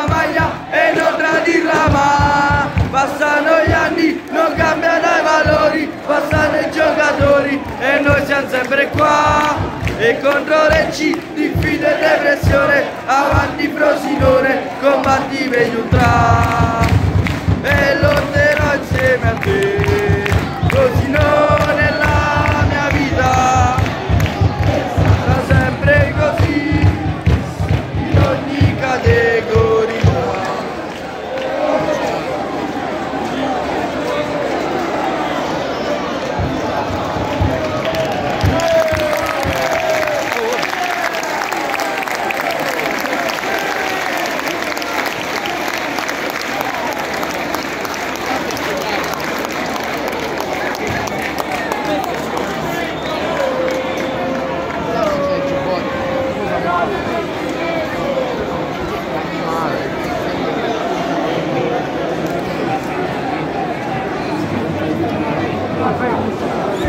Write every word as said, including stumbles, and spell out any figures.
maglia e non tradirla mai. Passano gli anni, non cambiano i valori, passano i giocatori e noi siamo sempre qua. E contro le C, diffido e depressione, avanti Frosinone, combatti per gli ultra. E lotterò insieme a te, Frosinone è la mia vita, sarà sempre così, in ogni categoria. Vai.